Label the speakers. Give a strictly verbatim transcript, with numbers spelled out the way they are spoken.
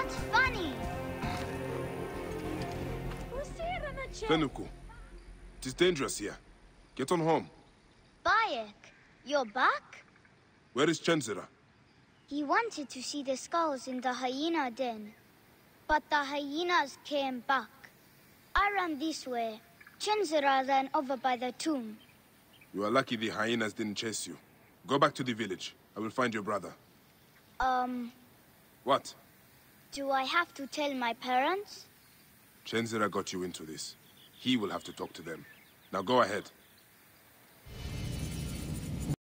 Speaker 1: What's funny?
Speaker 2: Fenuku, it is dangerous here. Get on home.
Speaker 1: Bayek, you're back?
Speaker 2: Where is Chenzira?
Speaker 1: He wanted to see the skulls in the hyena den. But the hyenas came back. I ran this way. Chenzira ran over by the tomb.
Speaker 2: You are lucky the hyenas didn't chase you. Go back to the village. I will find your brother.
Speaker 1: Um...
Speaker 2: What?
Speaker 1: Do I have to tell my parents?
Speaker 2: Chenzira got you into this. He will have to talk to them. Now go ahead.